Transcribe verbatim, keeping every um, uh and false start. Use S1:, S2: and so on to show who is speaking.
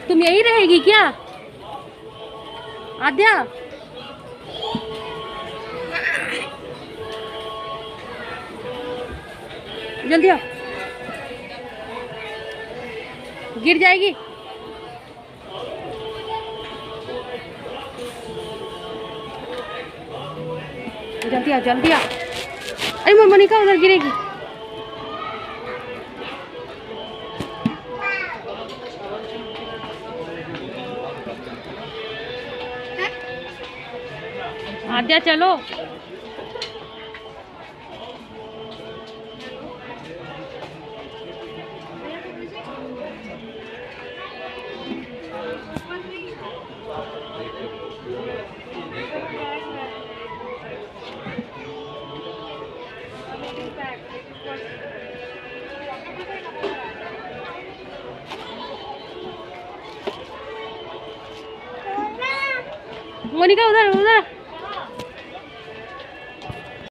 S1: तुम यही रहेगी क्या आद्या? जल्दी आओ, गिर जाएगी। जल्दी आओ जल्दी आओ। अरे मोनिका उधर गिरेगी। आद्या चलो। मोनिका उधर उधर